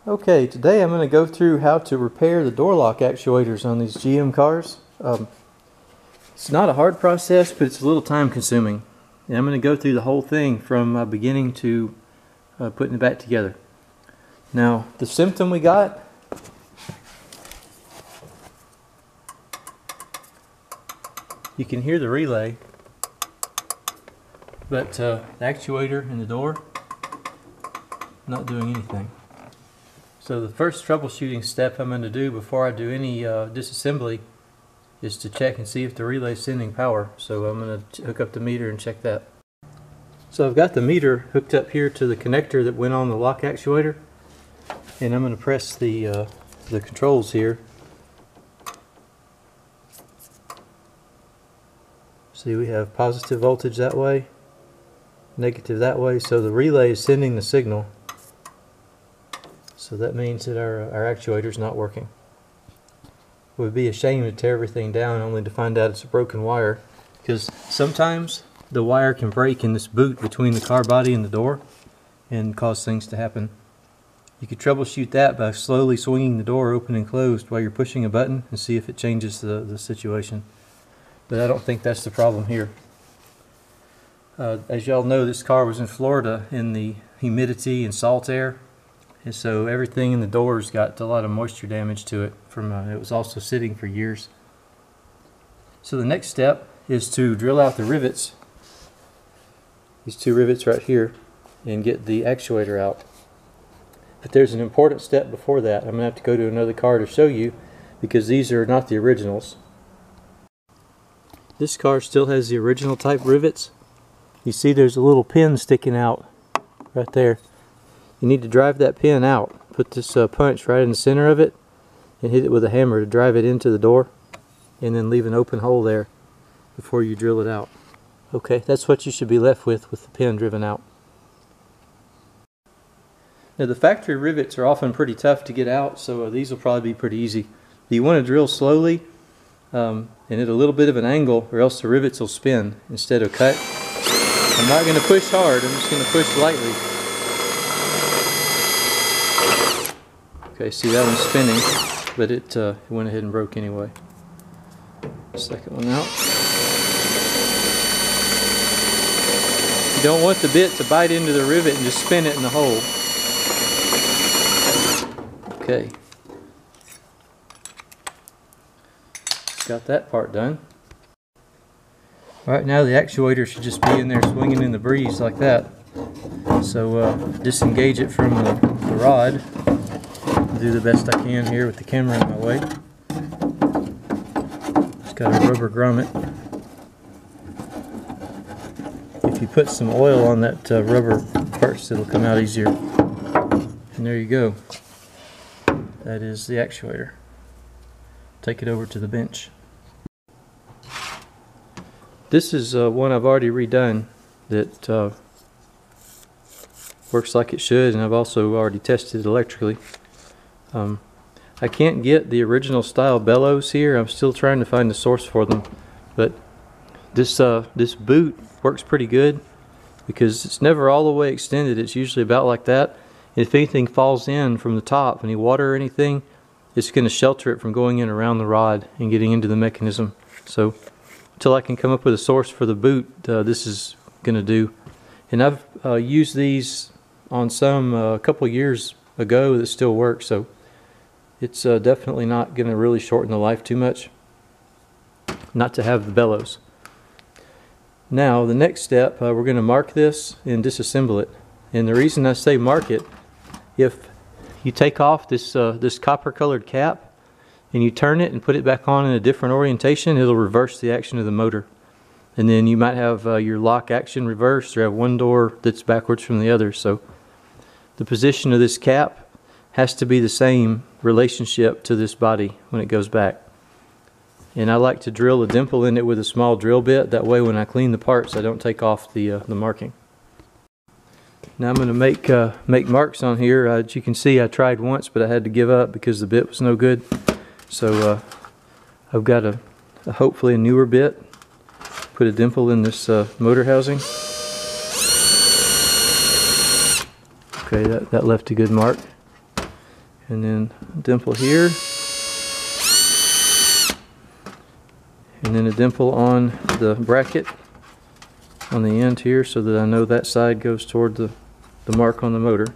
Okay, today I'm going to go through how to repair the door lock actuators on these GM cars. It's not a hard process, but it's a little time consuming. And I'm going to go through the whole thing from beginning to putting it back together. Now, the symptom we got, you can hear the relay, but the actuator in the door not doing anything. So the first troubleshooting step I'm going to do before I do any disassembly is to check and see if the relay is sending power. So I'm going to hook up the meter and check that. So I've got the meter hooked up here to the connector that went on the lock actuator, and I'm going to press the controls here. See, we have positive voltage that way, negative that way, so the relay is sending the signal. So that means that our actuator is not working. It would be a shame to tear everything down only to find out it's a broken wire, because sometimes the wire can break in this boot between the car body and the door and cause things to happen. You could troubleshoot that by slowly swinging the door open and closed while you're pushing a button and see if it changes the situation. But I don't think that's the problem here. As y'all know, this car was in Florida in the humidity and salt air. And so everything in the doors got a lot of moisture damage to it from it was also sitting for years. So the next step is to drill out the rivets, these two rivets right here, and get the actuator out. But there's an important step before that. I'm going to have to go to another car to show you, because these are not the originals. This car still has the original type rivets. You see there's a little pin sticking out right there. You need to drive that pin out. Put this punch right in the center of it and hit it with a hammer to drive it into the door, and then leave an open hole there before you drill it out. Okay, that's what you should be left with the pin driven out. Now the factory rivets are often pretty tough to get out, so these will probably be pretty easy. You want to drill slowly and at a little bit of an angle, or else the rivets will spin instead of cut. I'm not going to push hard, I'm just going to push lightly. Okay, see, that one's spinning, but it went ahead and broke anyway. Second one out. You don't want the bit to bite into the rivet and just spin it in the hole. Okay. Got that part done. Alright, now the actuator should just be in there swinging in the breeze like that. So disengage it from the rod. Do the best I can here with the camera in my way. Just got a rubber grommet. If you put some oil on that rubber first, it'll come out easier. And there you go. That is the actuator. Take it over to the bench. This is one I've already redone that works like it should, and I've also already tested it electrically. I can't get the original style bellows here. I'm still trying to find the source for them, but this boot works pretty good because it's never all the way extended. It's usually about like that. If anything falls in from the top, any water or anything, it's going to shelter it from going in around the rod and getting into the mechanism. So until I can come up with a source for the boot, this is going to do. And I've used these on some a couple years ago that still work, so it's definitely not going to really shorten the life too much not to have the bellows. Now the next step, we're going to mark this and disassemble it. And the reason I say mark it, if you take off this this copper colored cap and you turn it and put it back on in a different orientation, it'll reverse the action of the motor. And then you might have your lock action reversed, or have one door that's backwards from the other. So the position of this cap has to be the same relationship to this body when it goes back. And I like to drill a dimple in it with a small drill bit. That way when I clean the parts, I don't take off the marking. Now I'm going to make marks on here. As you can see, I tried once, but I had to give up because the bit was no good. So I've got a hopefully a newer bit. Put a dimple in this motor housing. Okay, that left a good mark. and then a dimple here, and then a dimple on the bracket on the end here so that I know that side goes toward the mark on the motor.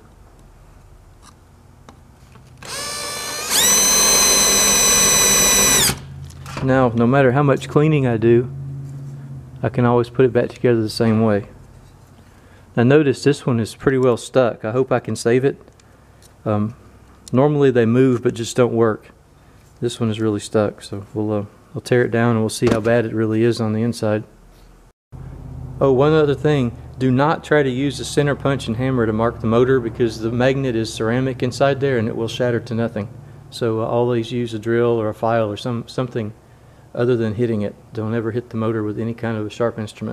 Now, no matter how much cleaning I do, I can always put it back together the same way. Now notice this one is pretty well stuck. I hope I can save it. Normally they move but just don't work. This one is really stuck, so we'll tear it down and we'll see how bad it really is on the inside. Oh, one other thing, do not try to use a center punch and hammer to mark the motor, because the magnet is ceramic inside there and it will shatter to nothing. So always use a drill or a file or something other than hitting it. Don't ever hit the motor with any kind of a sharp instrument.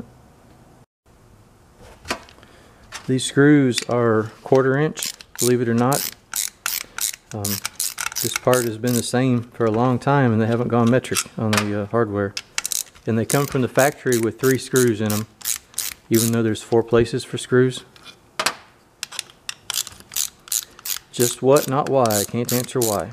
These screws are 1/4 inch, believe it or not. This part has been the same for a long time and they haven't gone metric on the hardware. And they come from the factory with 3 screws in them, even though there's 4 places for screws. Just what, not why. I can't answer why.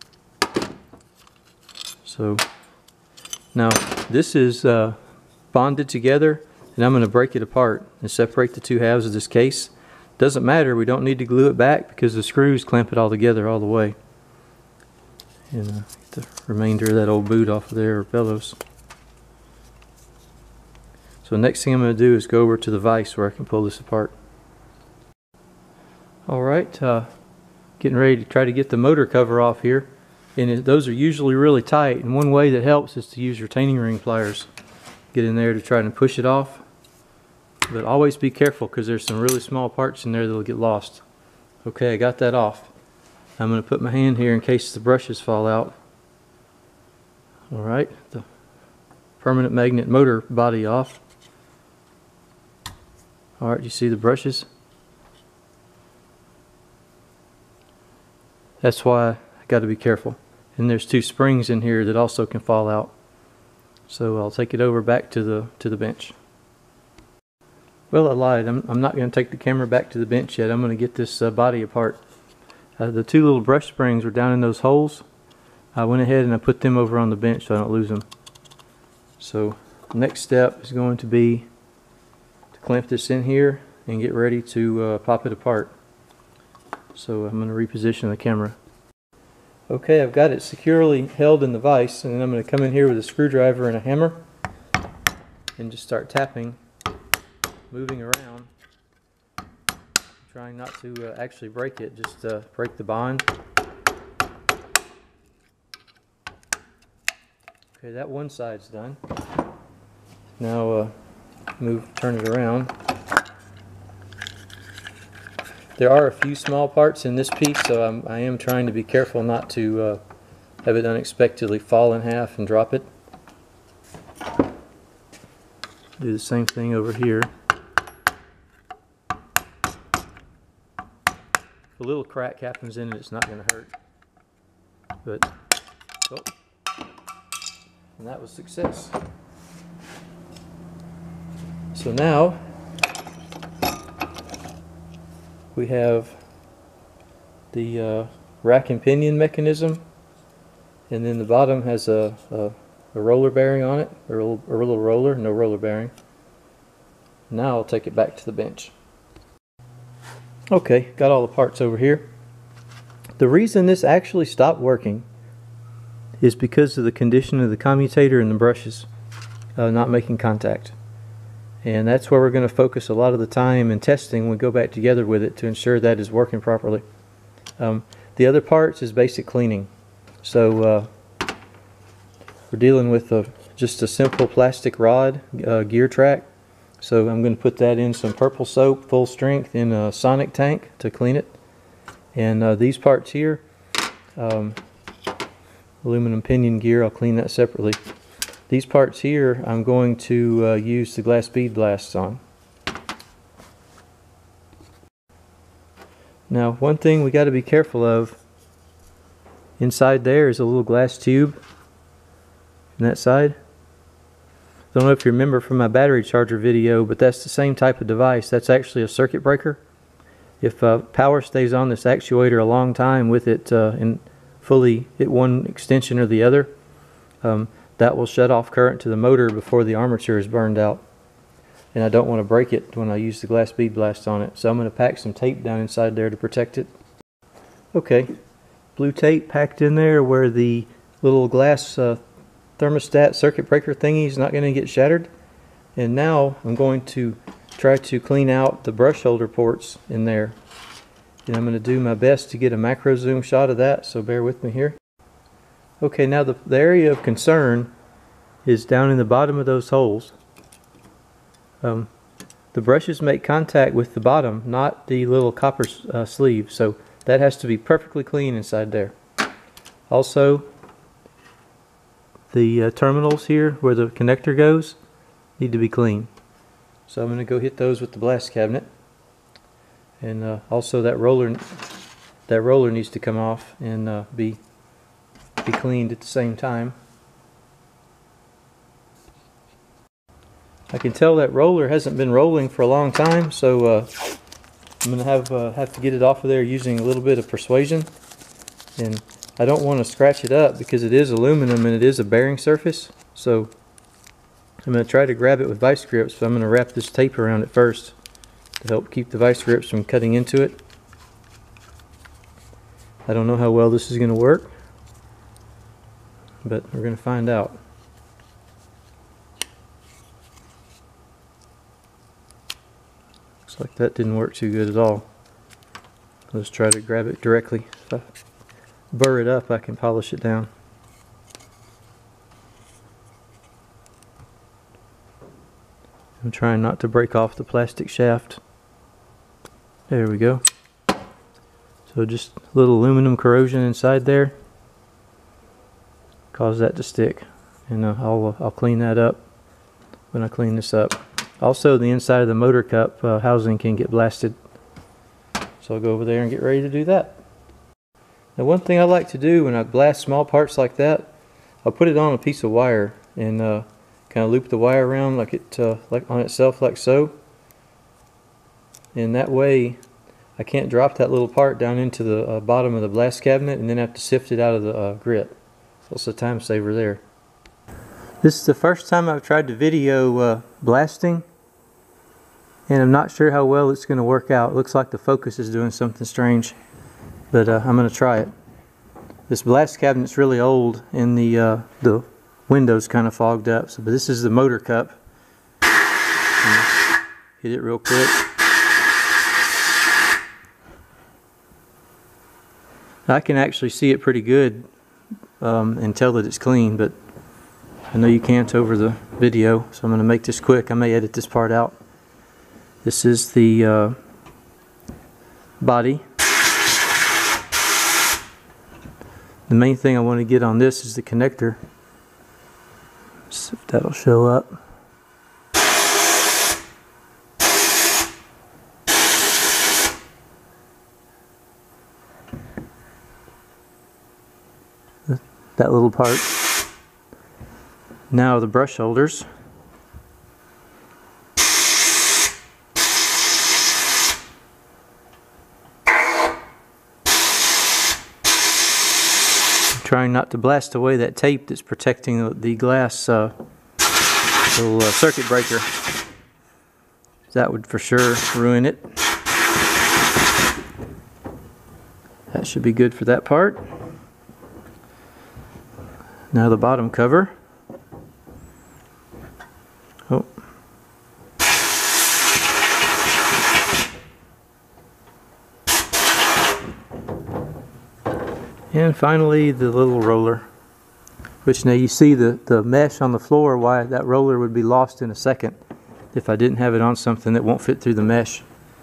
So now this is bonded together, and I'm going to break it apart and separate the 2 halves of this case. Doesn't matter, we don't need to glue it back because the screws clamp it all together all the way. And get the remainder of that old boot off of there, or bellows. So next thing I'm going to do is go over to the vise where I can pull this apart. Alright, getting ready to try to get the motor cover off here. And those are usually really tight, and one way that helps is to use retaining ring pliers. Get in there to try and push it off. But always be careful because there's some really small parts in there that will get lost. Okay, I got that off. I'm going to put my hand here in case the brushes fall out. Alright, the permanent magnet motor body off. Alright, you see the brushes? That's why I got to be careful. And there's 2 springs in here that also can fall out. So I'll take it over back to the bench. Well, I lied. I'm not going to take the camera back to the bench yet. I'm going to get this body apart. The 2 little brush springs were down in those holes. I went ahead and I put them over on the bench so I don't lose them. So the next step is going to be to clamp this in here and get ready to pop it apart. So I'm going to reposition the camera. Okay, I've got it securely held in the vise, and then I'm going to come in here with a screwdriver and a hammer and just start tapping, moving around, trying not to actually break it, just break the bond. Okay, that one side's done. Now turn it around. There are a few small parts in this piece, so I am trying to be careful not to have it unexpectedly fall in half and drop it. Do the same thing over here. If a little crack happens in it, it's not going to hurt. But, oh, and that was success. So now we have the rack and pinion mechanism, and then the bottom has a roller bearing on it, or a little roller, no roller bearing. Now I'll take it back to the bench. Okay, got all the parts over here. The reason this actually stopped working is because of the condition of the commutator and the brushes not making contact. And that's where we're going to focus a lot of the time in testing when we go back together with it to ensure that is working properly. The other parts is basic cleaning. So we're dealing with just a simple plastic rod gear track. So I'm going to put that in some purple soap, full strength, in a sonic tank to clean it. And these parts here, aluminum pinion gear, I'll clean that separately. These parts here I'm going to use the glass bead blasts on. Now, one thing we got to be careful of, inside there is a little glass tube on that side. I don't know if you remember from my battery charger video, but that's the same type of device. That's actually a circuit breaker. If power stays on this actuator a long time with it in fully at one extension or the other, that will shut off current to the motor before the armature is burned out. And I don't want to break it when I use the glass bead blast on it, so I'm going to pack some tape down inside there to protect it. Okay, blue tape packed in there where the little glass thermostat circuit breaker thingy is not going to get shattered. And now I'm going to try to clean out the brush holder ports in there. And I'm going to do my best to get a macro zoom shot of that, so bear with me here. Okay, now the area of concern is down in the bottom of those holes. The brushes make contact with the bottom, not the little copper sleeve, so that has to be perfectly clean inside there. Also, the terminals here where the connector goes need to be clean. So I'm going to go hit those with the blast cabinet. And also that roller needs to come off and be cleaned at the same time. I can tell that roller hasn't been rolling for a long time, so I'm going to have to get it off of there using a little bit of persuasion. And I don't want to scratch it up because it is aluminum and it is a bearing surface, so I'm going to try to grab it with vice grips, but I'm going to wrap this tape around it first to help keep the vice grips from cutting into it. I don't know how well this is going to work, but we're going to find out. Looks like that didn't work too good at all. Let's try to grab it directly. If I burr it up, I can polish it down. I'm trying not to break off the plastic shaft. There we go. So just a little aluminum corrosion inside there cause that to stick, and I'll clean that up when I clean this up. Also, the inside of the motor cup housing can get blasted, so I'll go over there and get ready to do that. Now, one thing I like to do when I blast small parts like that, I'll put it on a piece of wire and kind of loop the wire around like on itself, like so. And that way I can't drop that little part down into the bottom of the blast cabinet and then have to sift it out of the grit. So it's a time saver there. This is the first time I've tried to video blasting, and I'm not sure how well it's going to work out. It looks like the focus is doing something strange, but I'm going to try it. This blast cabinet's really old and the window's kind of fogged up, but this is the motor cup. Hit it real quick. I can actually see it pretty good and tell that it's clean, but I know you can't over the video, so I'm going to make this quick. I may edit this part out. This is the body. The main thing I want to get on this is the connector. See if that'll show up. That little part. Now the brush holders. I'm trying not to blast away that tape that's protecting the glass little circuit breaker. That would for sure ruin it. That should be good for that part. Now the bottom cover. Oh. And finally the little roller, which now you see the mesh on the floor, why that roller would be lost in a second if I didn't have it on something that won't fit through the mesh.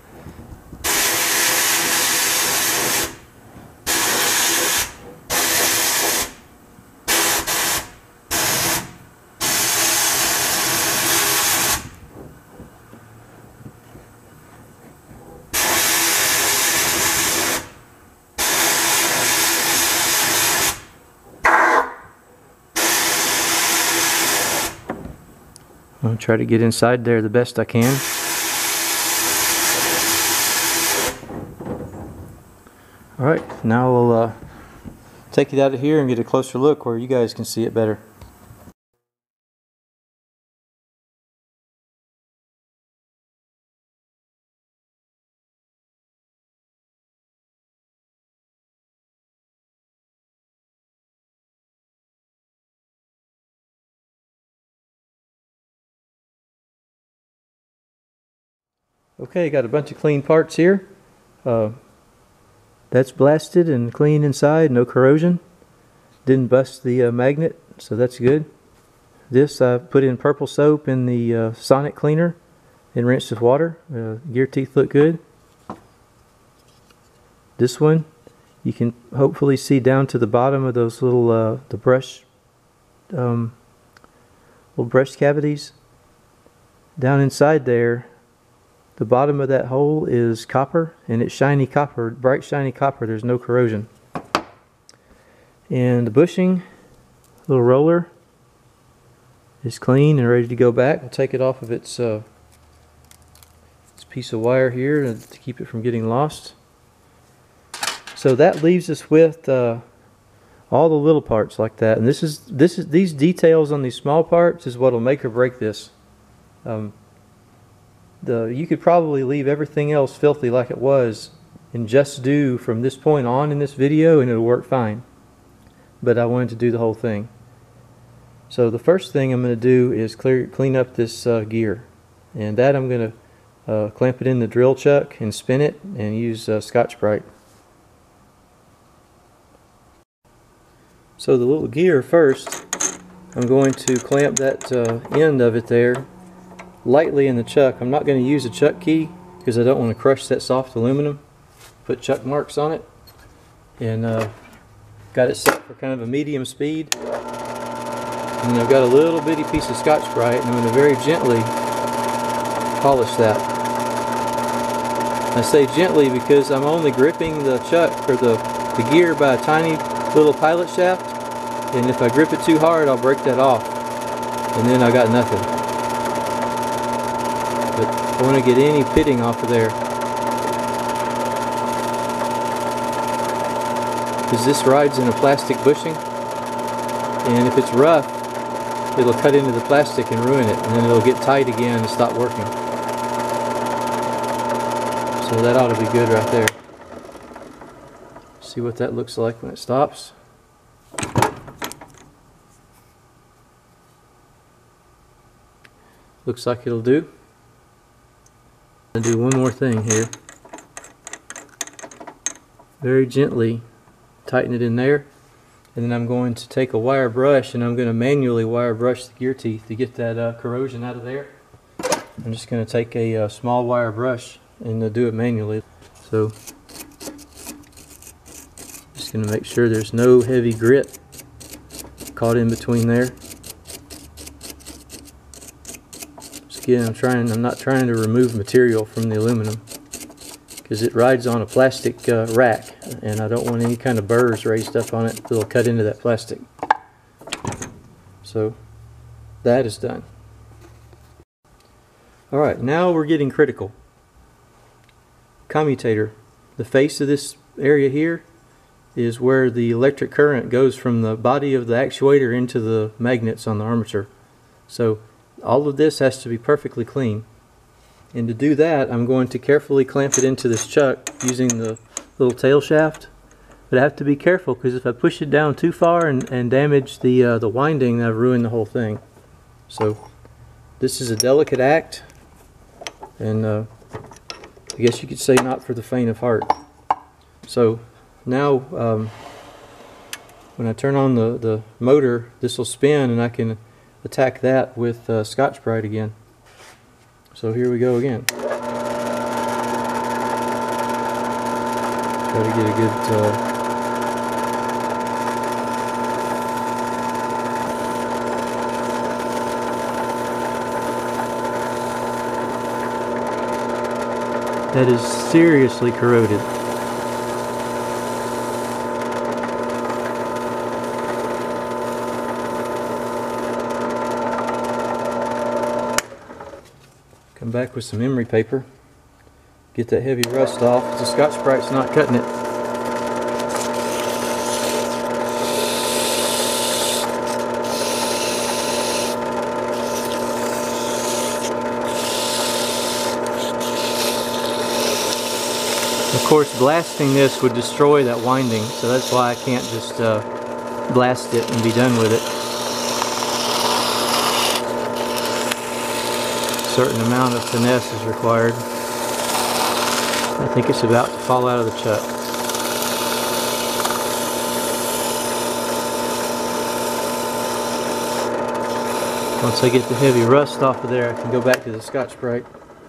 I'll try to get inside there the best I can. Alright, now we'll take it out of here and get a closer look where you guys can see it better. Okay, got a bunch of clean parts here. That's blasted and clean inside, no corrosion. Didn't bust the magnet, so that's good. This I put in purple soap in the sonic cleaner and rinsed with water. Gear teeth look good. This one, you can hopefully see down to the bottom of those little the brush, little brush cavities. Down inside there, the bottom of that hole is copper, and it's shiny copper, bright shiny copper. There's no corrosion. And the bushing, little roller, is clean and ready to go back. I'll take it off of its piece of wire here to keep it from getting lost. So that leaves us with all the little parts like that. And these details on these small parts is what will make or break this. You could probably leave everything else filthy like it was and just do from this point on in this video and it'll work fine. But I wanted to do the whole thing. So the first thing I'm going to do is clean up this gear. And that I'm going to clamp it in the drill chuck and spin it and use Scotch-Brite. So the little gear first, I'm going to clamp that end of it there lightly in the chuck. I'm not going to use a chuck key because I don't want to crush that soft aluminum. Put chuck marks on it, and got it set for kind of a medium speed. And I've got a little bitty piece of Scotch-Brite, and I'm going to very gently polish that. I say gently because I'm only gripping the chuck or the gear by a tiny little pilot shaft, and if I grip it too hard I'll break that off, and then I got nothing. But I want to get any pitting off of there, because this rides in a plastic bushing, and if it's rough it'll cut into the plastic and ruin it, and then it'll get tight again and stop working. So that ought to be good right there. See what that looks like when it stops. Looks like it'll do. I'll do one more thing here. Very gently tighten it in there, and then I'm going to take a wire brush and I'm going to manually wire brush the gear teeth to get that corrosion out of there. I'm just going to take a small wire brush and do it manually. So just going to make sure there's no heavy grit caught in between there. Again, I'm not trying to remove material from the aluminum because it rides on a plastic rack, and I don't want any kind of burrs raised up on it that'll cut into that plastic. So that is done. Alright, now we're getting critical. Commutator. The face of this area here is where the electric current goes from the body of the actuator into the magnets on the armature. So all of this has to be perfectly clean. And to do that, I'm going to carefully clamp it into this chuck using the little tail shaft. But I have to be careful because if I push it down too far and damage the winding, I've ruined the whole thing. So this is a delicate act, and I guess you could say not for the faint of heart. So now when I turn on the motor, this will spin and I can attack that with Scotch-Brite again. So here we go again. Try to get a good that is seriously corroded. Come back with some emery paper, get that heavy rust off. The Scotch-Brite's not cutting it. Of course, blasting this would destroy that winding, so that's why I can't just blast it and be done with it. A certain amount of finesse is required. I think it's about to fall out of the chuck. Once I get the heavy rust off of there, I can go back to the Scotch-Brite.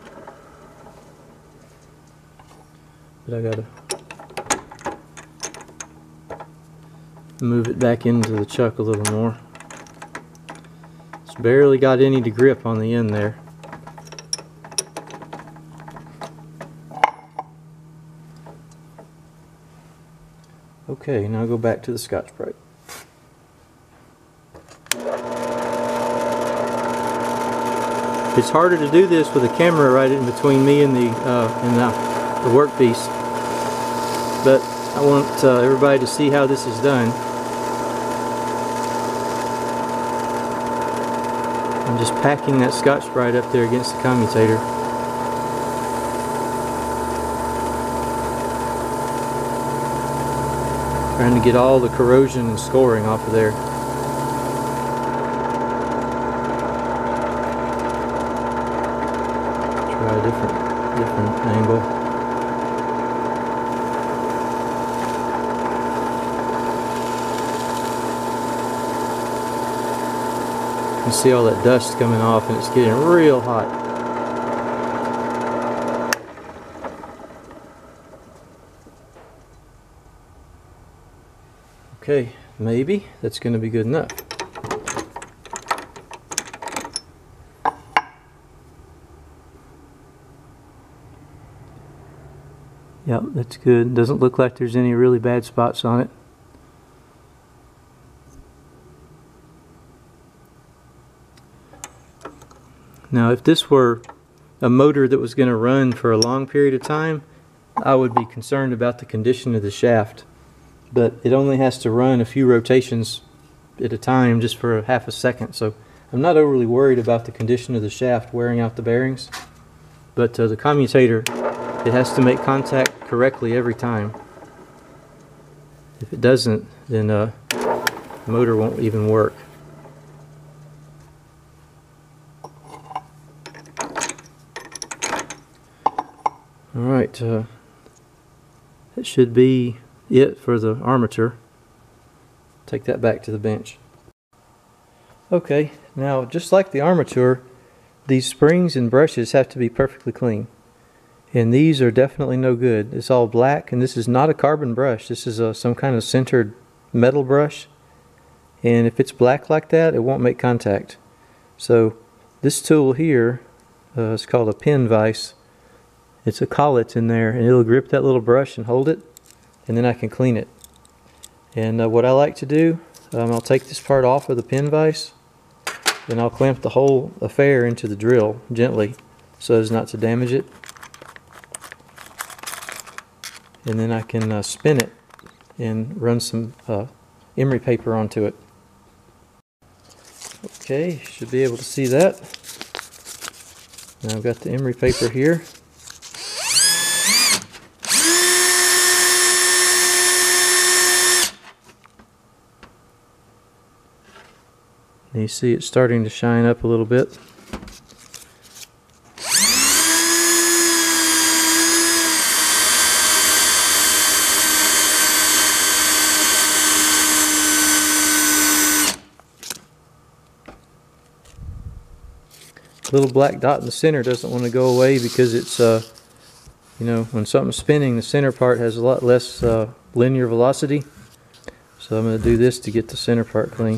But I gotta move it back into the chuck a little more. It's barely got any to grip on the end there. Okay, now go back to the Scotch-Brite. It's harder to do this with a camera right in between me and the workpiece, but I want everybody to see how this is done. I'm just packing that Scotch-Brite up there against the commutator. Trying to get all the corrosion and scoring off of there. Try a different angle. You can see all that dust coming off, and it's getting real hot. Okay, maybe that's going to be good enough. Yep, that's good. Doesn't look like there's any really bad spots on it. Now, if this were a motor that was going to run for a long period of time, I would be concerned about the condition of the shaft. But it only has to run a few rotations at a time, just for half a second. So I'm not overly worried about the condition of the shaft wearing out the bearings. But the commutator, it has to make contact correctly every time. If it doesn't, then the motor won't even work. Alright, that should be it for the armature. Take that back to the bench. Okay, now just like the armature, these springs and brushes have to be perfectly clean. And these are definitely no good. It's all black, and this is not a carbon brush. This is some kind of sintered metal brush. And if it's black like that, it won't make contact. So this tool here is called a pin vise. It's a collet in there, and it'll grip that little brush and hold it, and then I can clean it. And what I like to do, I'll take this part off of the pin vise, then I'll clamp the whole affair into the drill gently so as not to damage it. And then I can spin it and run some emery paper onto it. Okay, should be able to see that. Now I've got the emery paper here. And you see it's starting to shine up a little bit. Little black dot in the center doesn't want to go away because it's you know, when something's spinning, the center part has a lot less linear velocity. So I'm going to do this to get the center part clean.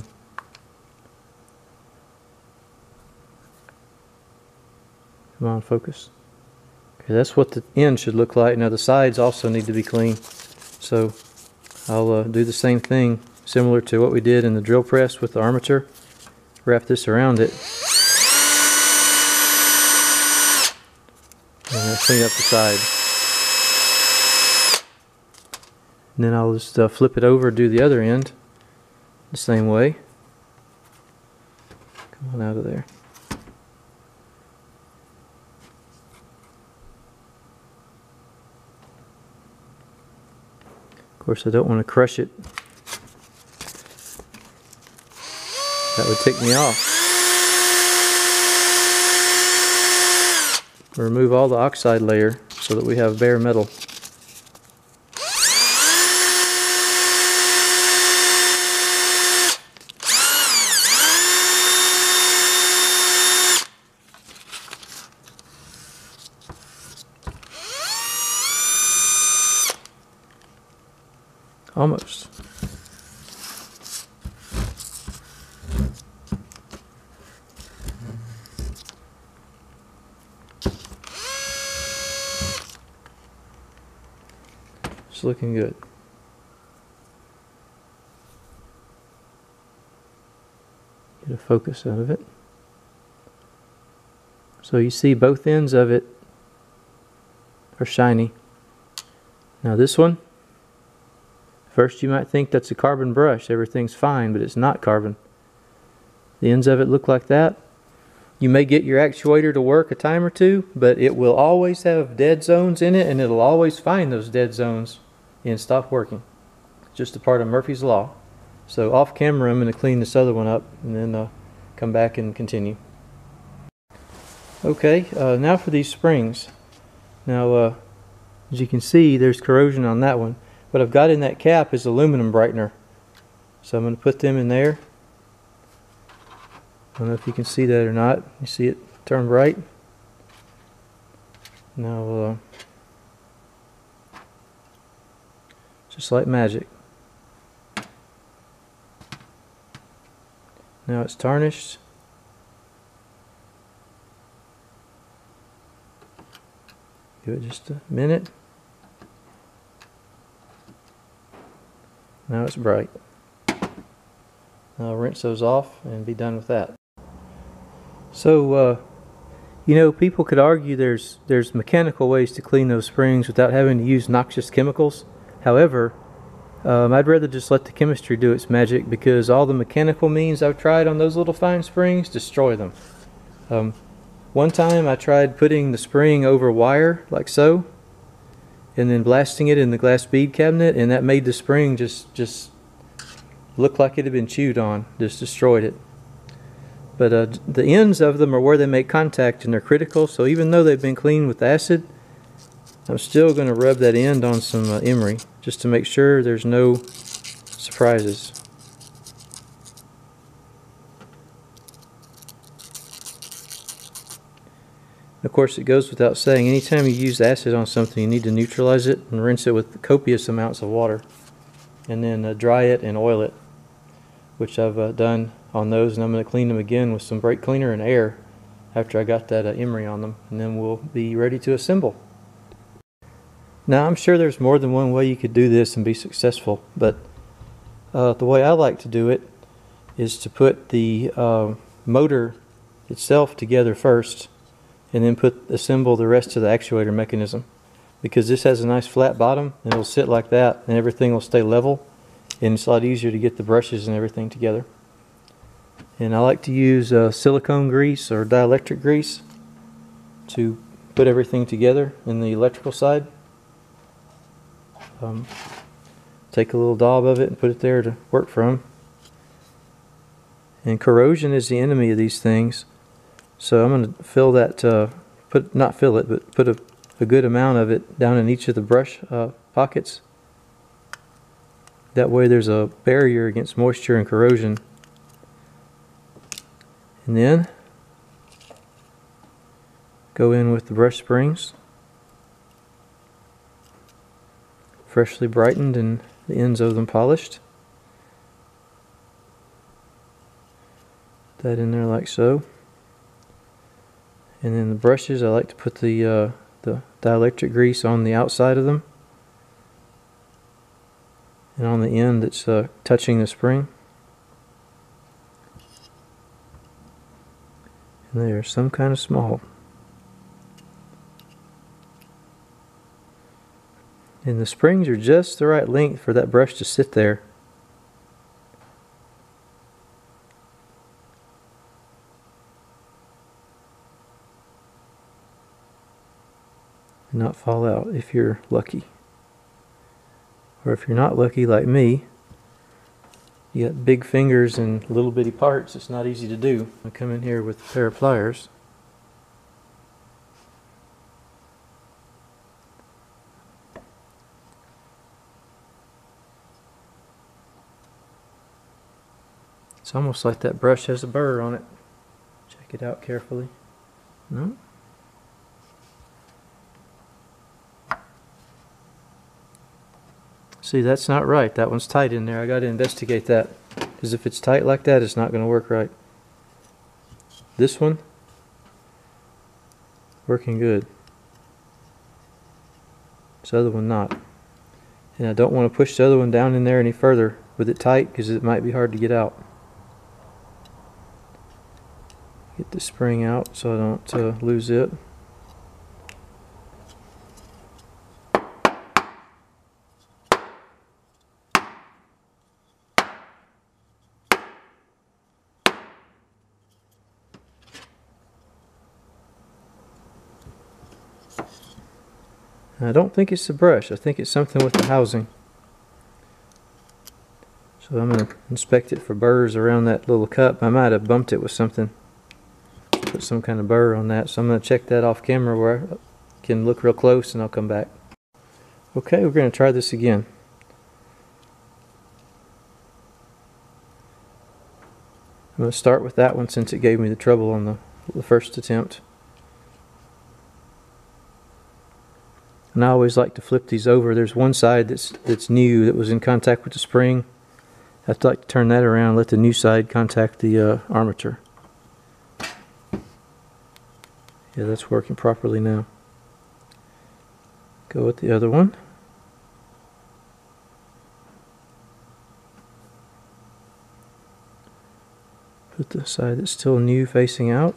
Come on, focus. Okay, that's what the end should look like. Now the sides also need to be clean. So I'll do the same thing, similar to what we did in the drill press with the armature. Wrap this around it. And then clean up the side. And then I'll just flip it over, do the other end the same way. Come on out of there. course, I don't want to crush it. That would tick me off. Remove all the oxide layer so that we have bare metal. Almost. It's looking good. Get a focus out of it. So you see both ends of it are shiny. Now this one, first you might think that's a carbon brush, everything's fine, but it's not carbon. The ends of it look like that. You may get your actuator to work a time or two, but it will always have dead zones in it, and it'll always find those dead zones and stop working. It's just a part of Murphy's Law. So off camera I'm going to clean this other one up and then come back and continue. Okay, now for these springs. Now as you can see, there's corrosion on that one. What I've got in that cap is aluminum brightener. So I'm going to put them in there. I don't know if you can see that or not. You see it turn bright? Now, just like magic. Now it's tarnished. Give it just a minute. Now it's bright. I'll rinse those off and be done with that. So, you know, people could argue there's mechanical ways to clean those springs without having to use noxious chemicals. However, I'd rather just let the chemistry do its magic, because all the mechanical means I've tried on those little fine springs destroy them. One time I tried putting the spring over wire like so, and then blasting it in the glass bead cabinet, and that made the spring just look like it had been chewed on, just destroyed it. But the ends of them are where they make contact and they're critical, so even though they've been cleaned with acid, I'm still going to rub that end on some emery just to make sure there's no surprises. Of course, it goes without saying, anytime you use acid on something, you need to neutralize it and rinse it with copious amounts of water, and then dry it and oil it, which I've done on those, and I'm going to clean them again with some brake cleaner and air after I got that emery on them, and then we'll be ready to assemble. Now, I'm sure there's more than one way you could do this and be successful, but the way I like to do it is to put the motor itself together first, and then assemble the rest of the actuator mechanism, because this has a nice flat bottom and it'll sit like that and everything will stay level, and it's a lot easier to get the brushes and everything together. And I like to use silicone grease or dielectric grease to put everything together in the electrical side. Take a little daub of it and put it there to work from. And corrosion is the enemy of these things. So I'm going to fill that, not fill it, but put a good amount of it down in each of the brush pockets. That way there's a barrier against moisture and corrosion. And then go in with the brush springs, freshly brightened and the ends of them polished. Put that in there like so. And then the brushes, I like to put the dielectric grease on the outside of them and on the end that's touching the spring. And they are some kind of small. And the springs are just the right length for that brush to sit there. And not fall out if you're lucky, Or if you're not lucky like me, you got big fingers and little bitty parts, it's not easy to do. I come in here with a pair of pliers. It's almost like that brush has a burr on it. Check it out carefully. No? See, that's not right. That one's tight in there. I got to investigate that. Because if it's tight like that, it's not going to work right. This one, working good. This other one not. And I don't want to push the other one down in there any further with it tight because it might be hard to get out. Get the spring out so I don't lose it. I don't think it's the brush. I think it's something with the housing. So I'm going to inspect it for burrs around that little cup. I might have bumped it with something. Put some kind of burr on that. So I'm going to check that off camera where I can look real close and I'll come back. Okay, we're going to try this again. I'm going to start with that one since it gave me the trouble on the first attempt. And I always like to flip these over. There's one side that's new that was in contact with the spring. I'd like to turn that around, let the new side contact the armature. Yeah, that's working properly now. Go with the other one. Put the side that's still new facing out.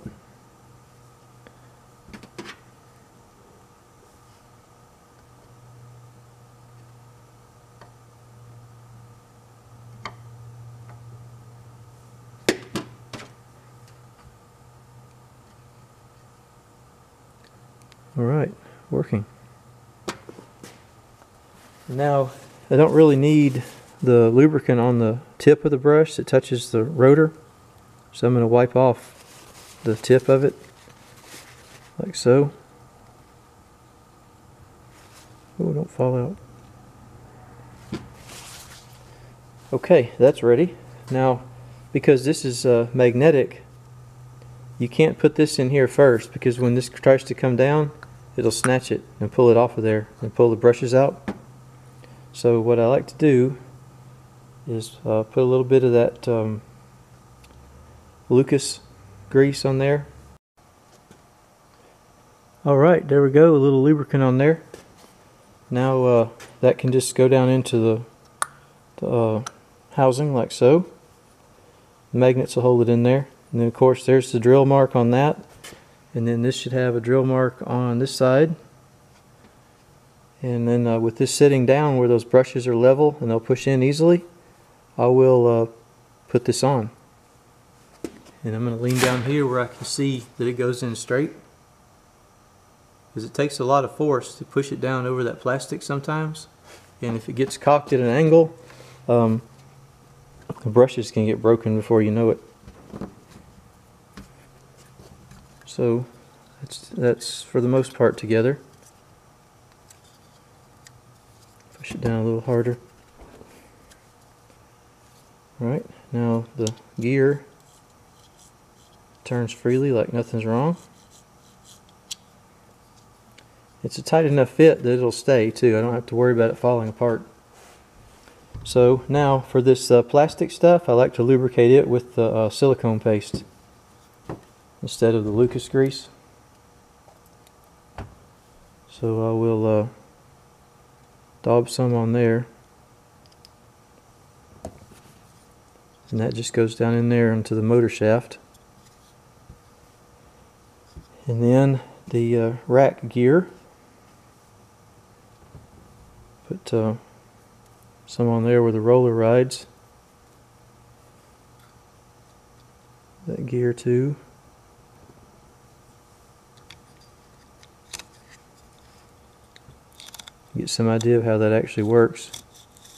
Alright, working. Now, I don't really need the lubricant on the tip of the brush that touches the rotor, so I'm going to wipe off the tip of it, like so. Oh, don't fall out. Okay, that's ready. Now, because this is magnetic, you can't put this in here first, because when this tries to come down, it'll snatch it and pull it off of there and pull the brushes out. So what I like to do is put a little bit of that Lucas grease on there. Alright, there we go, a little lubricant on there. Now that can just go down into the housing like so. The magnets will hold it in there. And then of course there's the drill mark on that. And then this should have a drill mark on this side. And then with this sitting down where those brushes are level and they'll push in easily, I will put this on. And I'm going to lean down here where I can see that it goes in straight. Because it takes a lot of force to push it down over that plastic sometimes. And if it gets cocked at an angle, the brushes can get broken before you know it. So that's for the most part together. Push it down a little harder. Alright, now the gear turns freely like nothing's wrong. It's a tight enough fit that it'll stay too. I don't have to worry about it falling apart. So now for this plastic stuff, I like to lubricate it with the silicone paste instead of the Lucas grease. So I will daub some on there, and that just goes down in there into the motor shaft. And then the rack gear, put some on there where the roller rides. That gear too. Get some idea of how that actually works.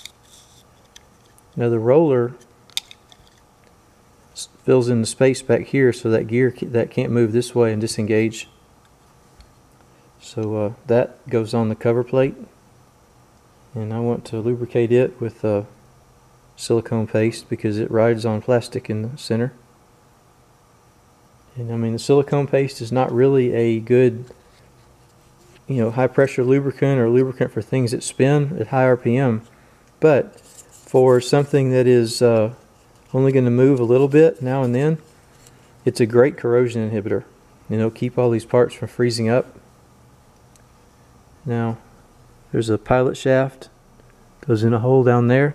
Now the roller fills in the space back here so that gear that can't move this way and disengage. So that goes on the cover plate, and I want to lubricate it with silicone paste because it rides on plastic in the center. And I mean, the silicone paste is not really a good, high pressure lubricant or lubricant for things that spin at high RPM, but for something that is only going to move a little bit now and then, it's a great corrosion inhibitor. Keep all these parts from freezing up. Now there's a pilot shaft, goes in a hole down there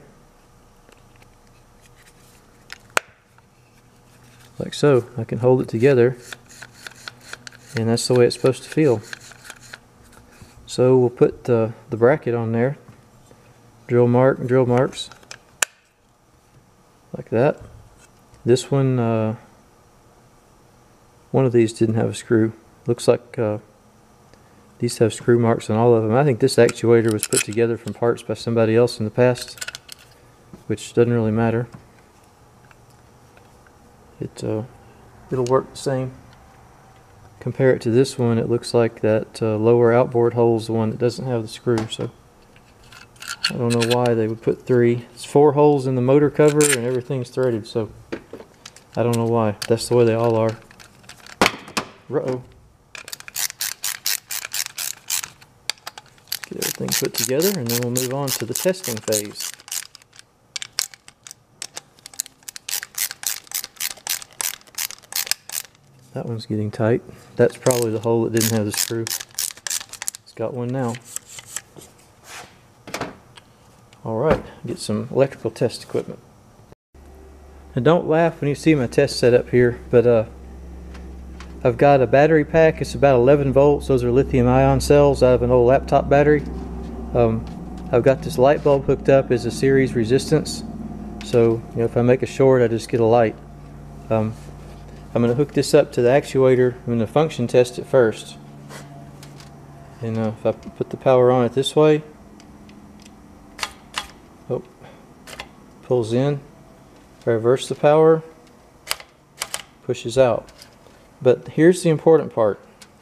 like so. I can hold it together, and that's the way it's supposed to feel. So we'll put the bracket on there, drill marks like that. This one of these didn't have a screw. Looks like these have screw marks on all of them. I think this actuator was put together from parts by somebody else in the past, which doesn't really matter. It'll work the same. Compare it to this one, it looks like that lower outboard hole is the one that doesn't have the screw, so I don't know why they would put 3. It's 4 holes in the motor cover and everything's threaded, so I don't know why. That's the way they all are. Uh-oh. Get everything put together, and then we'll move on to the testing phase. That one's getting tight. That's probably the hole that didn't have the screw. It's got one now. Alright, get some electrical test equipment. And don't laugh when you see my test setup here, but I've got a battery pack. It's about 11 volts. Those are lithium ion cells out of an old laptop battery. I've got this light bulb hooked up as a series resistance, so if I make a short, I just get a light. I'm going to hook this up to the actuator. I'm going to function test it first, and if I put the power on it this way, pulls in. If I reverse the power, pushes out. But here's the important part.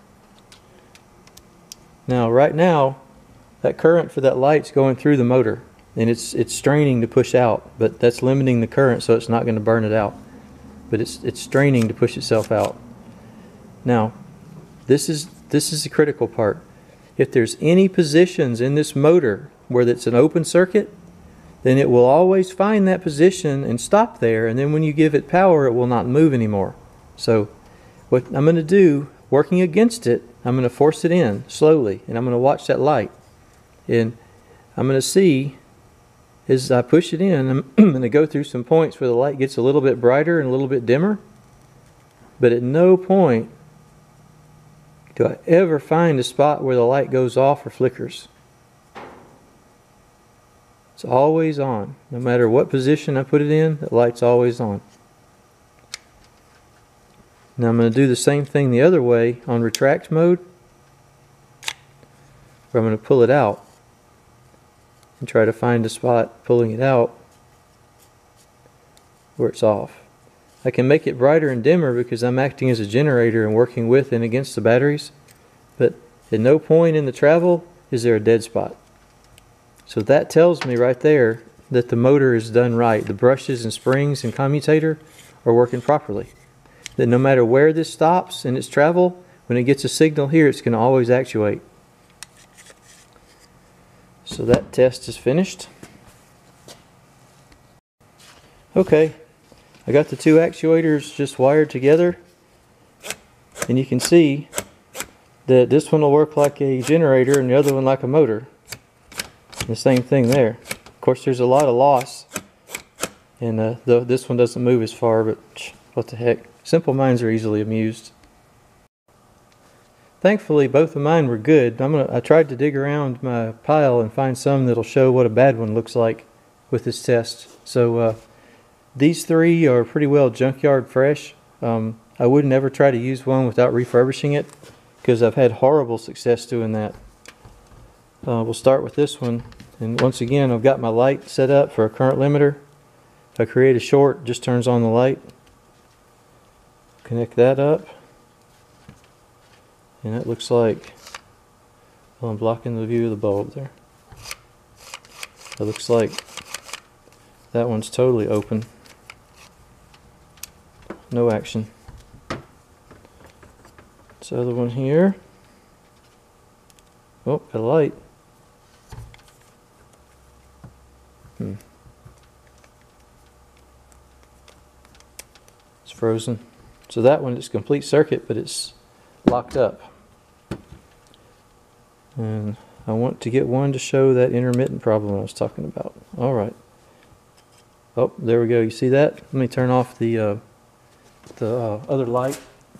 Now, right now, that current for that light's going through the motor, and it's straining to push out, but that's limiting the current, so it's not going to burn it out. But it's straining to push itself out. Now, this is the critical part. If there's any positions in this motor where it's an open circuit, then it will always find that position and stop there, and then when you give it power, it will not move anymore. So what I'm going to do, working against it, I'm going to force it in slowly, and I'm going to watch that light. And I'm going to see, as I push it in, I'm going to go through some points where the light gets a little bit brighter and a little bit dimmer. But at no point do I ever find a spot where the light goes off or flickers. It's always on. No matter what position I put it in, the light's always on. Now I'm going to do the same thing the other way on retract mode, where I'm going to pull it out and try to find a spot pulling it out where it's off. I can make it brighter and dimmer because I'm acting as a generator and working with and against the batteries, but at no point in the travel is there a dead spot. So that tells me right there that the motor is done right. The brushes and springs and commutator are working properly. That no matter where this stops in its travel, when it gets a signal here, it's going to always actuate. So that test is finished. Okay, I got the 2 actuators just wired together, and you can see that this one will work like a generator and the other one like a motor. The same thing there. Of course, there's a lot of loss, and this one doesn't move as far, but what the heck. Simple minds are easily amused. Thankfully, both of mine were good. I tried to dig around my pile and find some that'll show what a bad one looks like with this test. So these 3 are pretty well junkyard fresh. I would never try to use one without refurbishing it, because I've had horrible success doing that. We'll start with this one, and once again I've got my light set up for a current limiter, If I create a short, it just turns on the light. Connect that up. And it looks like, well, I'm blocking the view of the bulb there. It looks like that one's totally open. No action. This other one here. Oh, got a light. It's frozen. So that one is complete circuit, but it's locked up. And I want to get one to show that intermittent problem I was talking about. Alright. Oh, there we go. You see that? Let me turn off the other light.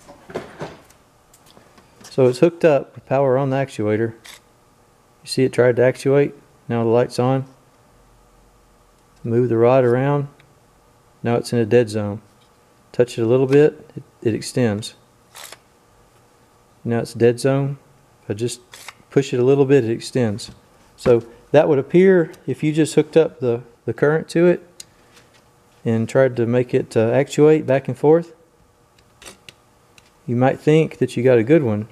So it's hooked up with power on the actuator. You see it tried to actuate. Now the light's on. Move the rod around. Now it's in a dead zone. Touch it a little bit, it extends. Now it's dead zone. If I just push it a little bit, it extends. So that would appear if you just hooked up the current to it and tried to make it actuate back and forth. You might think that you got a good one.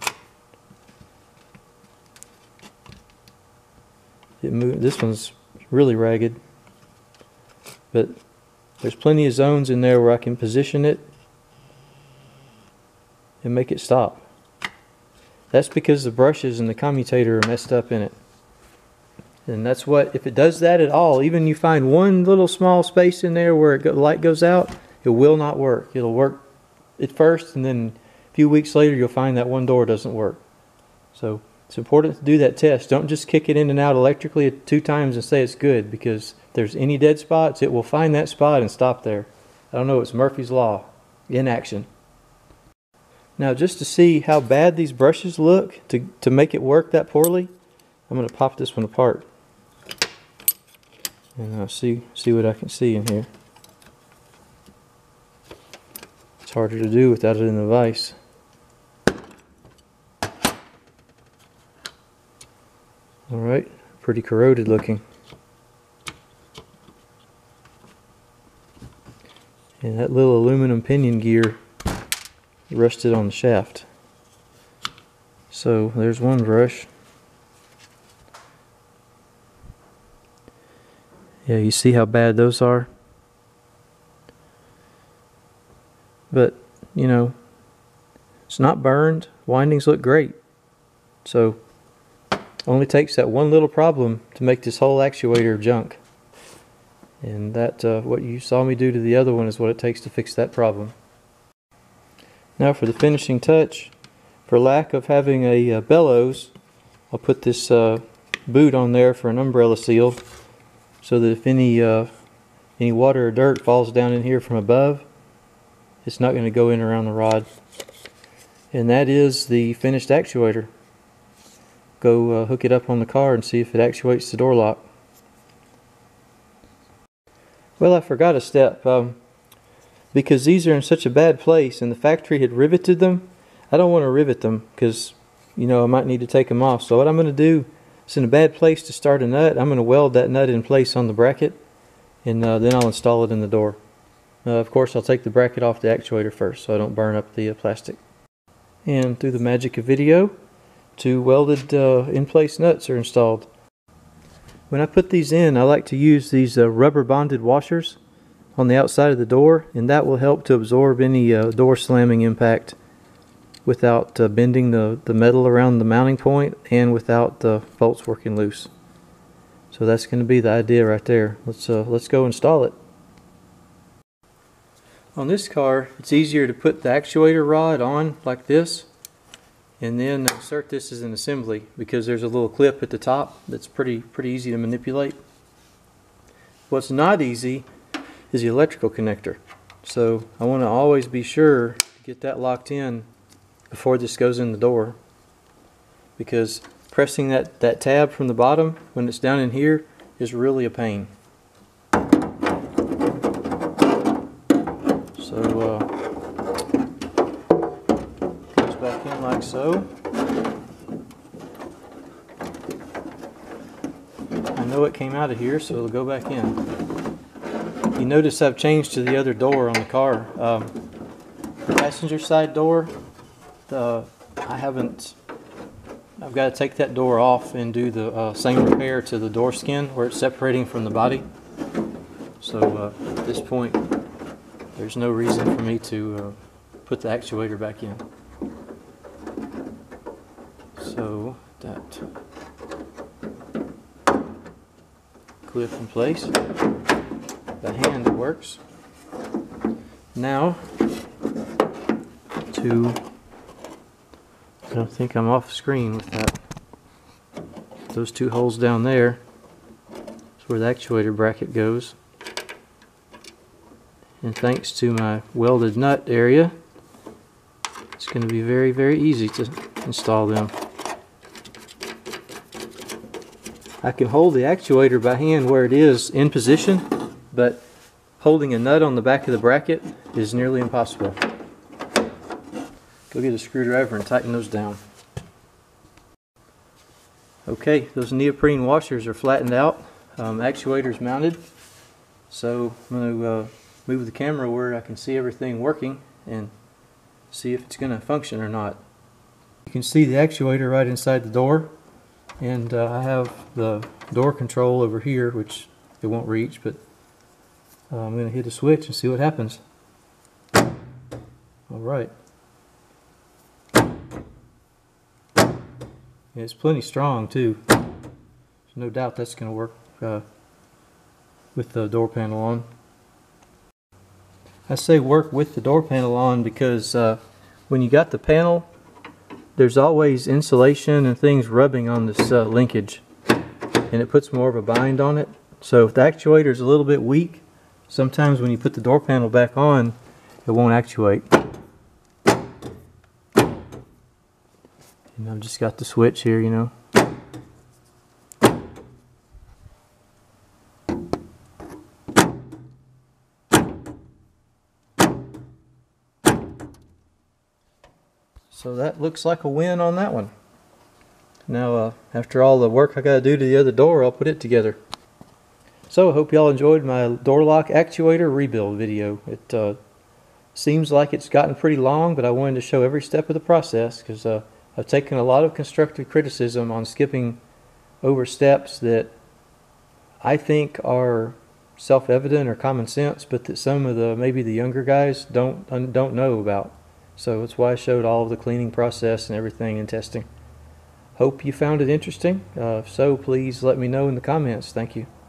This one's really ragged, but there's plenty of zones in there where I can position it and make it stop. That's because the brushes and the commutator are messed up in it. And that's what, if it does that at all, even you find one little small space in there where light goes out, it will not work. It'll work at first, and then a few weeks later you'll find that one door doesn't work. So it's important to do that test. Don't just kick it in and out electrically 2 times and say it's good, because if there's any dead spots, it will find that spot and stop there. I don't know, it's Murphy's Law in action. Now, just to see how bad these brushes look, to make it work that poorly, I'm going to pop this one apart. And I'll see what I can see in here. It's harder to do without it in the vise. Alright, pretty corroded looking. And that little aluminum pinion gear rusted on the shaft. So there's one brush. Yeah, you see how bad those are? But, you know, it's not burned. Windings look great. So only takes that one little problem to make this whole actuator junk. And that what you saw me do to the other one is what it takes to fix that problem. Now for the finishing touch, for lack of having a bellows, I'll put this boot on there for an umbrella seal, so that if any water or dirt falls down in here from above, it's not going to go in around the rod. And that is the finished actuator. Go hook it up on the car and see if it actuates the door lock. Well, I forgot a step. Because these are in such a bad place and the factory had riveted them, I don't want to rivet them because, you know, I might need to take them off. So what I'm going to do, it's in a bad place to start a nut. I'm going to weld that nut in place on the bracket, and then I'll install it in the door. Of course, I'll take the bracket off the actuator first so I don't burn up the plastic. And through the magic of video, 2 welded in-place nuts are installed. When I put these in, I like to use these rubber bonded washers on the outside of the door, and that will help to absorb any door slamming impact without bending the metal around the mounting point and without the bolts working loose. So that's going to be the idea right there. Let's go install it. On this car, it's easier to put the actuator rod on like this and then insert this as an assembly, because there's a little clip at the top that's pretty easy to manipulate. What's not easy is the electrical connector. So I want to always be sure to get that locked in before this goes in the door, because pressing that tab from the bottom when it's down in here is really a pain. So goes back in like so. I know it came out of here, so it'll go back in. You notice I've changed to the other door on the car. The passenger side door, I've got to take that door off and do the same repair to the door skin where it's separating from the body. So at this point, there's no reason for me to put the actuator back in. So that clip in place. The hand works. Now I don't think I'm off screen with that. Those two holes down there is where the actuator bracket goes. And thanks to my welded nut area, it's going to be very, very easy to install them. I can hold the actuator by hand where it is in position, but holding a nut on the back of the bracket is nearly impossible. Go get a screwdriver and tighten those down. Okay, those neoprene washers are flattened out. Actuator's mounted. So I'm going to move the camera where I can see everything working and see if it's going to function or not. You can see the actuator right inside the door, and I have the door control over here, which it won't reach, but I'm going to hit a switch and see what happens. Alright. Yeah, it's plenty strong too. There's no doubt that's going to work with the door panel on. I say work with the door panel on because when you got the panel, there's always insulation and things rubbing on this linkage, and it puts more of a bind on it. So if the actuator is a little bit weak, sometimes when you put the door panel back on, it won't actuate. And I've just got the switch here, you know. So that looks like a win on that one. Now after all the work I got to do to the other door, I'll put it together. So I hope y'all enjoyed my door lock actuator rebuild video. It seems like it's gotten pretty long, but I wanted to show every step of the process because I've taken a lot of constructive criticism on skipping over steps that I think are self-evident or common sense, but that some of the maybe the younger guys don't know about. So that's why I showed all of the cleaning process and everything and testing. Hope you found it interesting. If so, please let me know in the comments. Thank you.